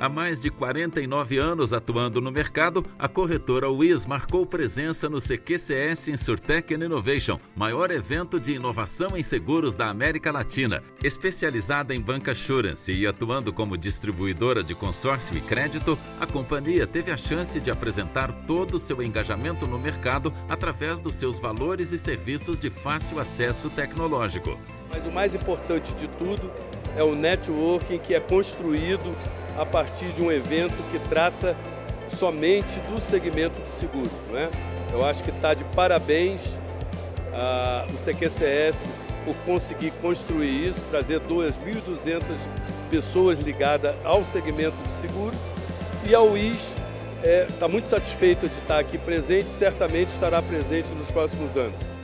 Há mais de 49 anos atuando no mercado, a corretora Wiz marcou presença no CQCS Insurtech and Innovation, maior evento de inovação em seguros da América Latina. Especializada em bancassurance e atuando como distribuidora de consórcio e crédito, a companhia teve a chance de apresentar todo o seu engajamento no mercado através dos seus valores e serviços de fácil acesso tecnológico. Mas o mais importante de tudo é o networking que é construído a partir de um evento que trata somente do segmento de seguro, não é? Eu acho que está de parabéns o CQCS por conseguir construir isso, trazer 2.200 pessoas ligadas ao segmento de seguros, e a Wiz está muito satisfeita de estar aqui presente, certamente estará presente nos próximos anos.